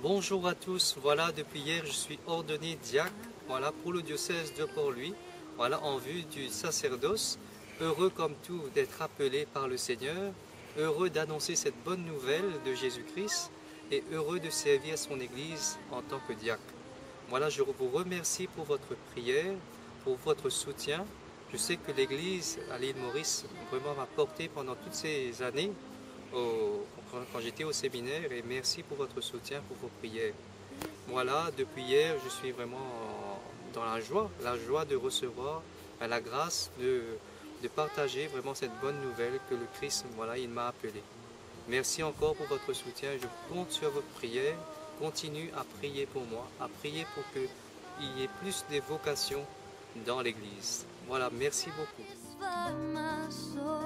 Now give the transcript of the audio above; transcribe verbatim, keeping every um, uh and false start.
Bonjour à tous, voilà depuis hier je suis ordonné diacre, voilà pour le diocèse de Port-Louis, voilà en vue du sacerdoce, heureux comme tout d'être appelé par le Seigneur, heureux d'annoncer cette bonne nouvelle de Jésus-Christ et heureux de servir son Église en tant que diacre. Voilà, je vous remercie pour votre prière, pour votre soutien. Je sais que l'Église à l'île Maurice vraiment m'a porté pendant toutes ces années au- quand, quand j'étais au séminaire et merci pour votre soutien, pour vos prières. Voilà, depuis hier, je suis vraiment en- dans la joie, la joie de recevoir euh, la grâce de, de partager vraiment cette bonne nouvelle que le Christ, voilà, il m'a appelé. Merci encore pour votre soutien. Je compte sur votre prière. Continue à prier pour moi, à prier pour qu'il y ait plus de vocations dans l'Église. Voilà, merci beaucoup.